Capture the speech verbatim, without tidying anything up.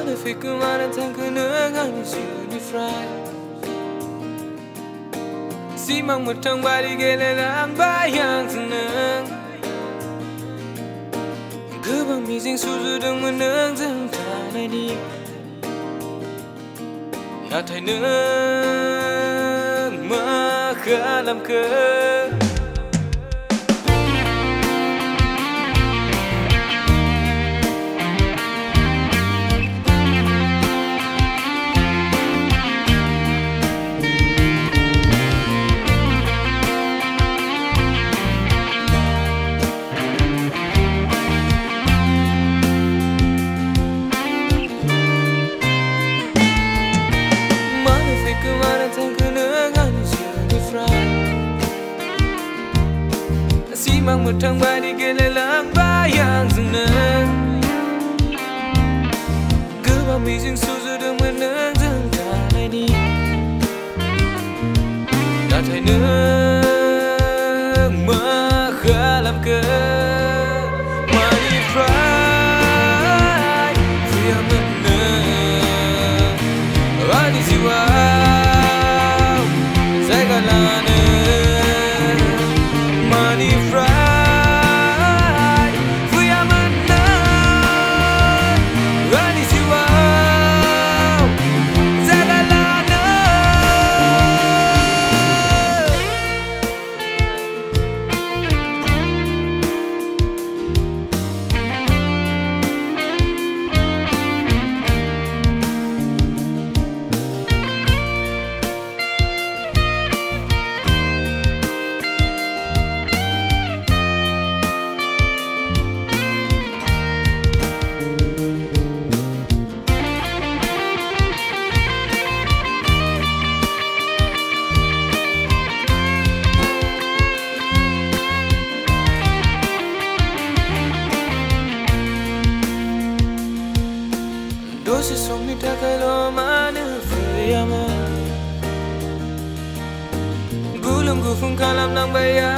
Mana fikir mana tak kenangan di fry. Simang metang balik gelelang bayang senang. Kebang mising susudang menang tentang ini. Natai nang makalam ke. Simang metang balik gelelang bayang senang. Kebang mising susudang menang tentang ini. Natai nang makalam ke. Money fry Fia menang Wadi siwa Saya kalana Money fry Dosis sumi takalo mana fuyama. Gulung gufung kalam nang bayar.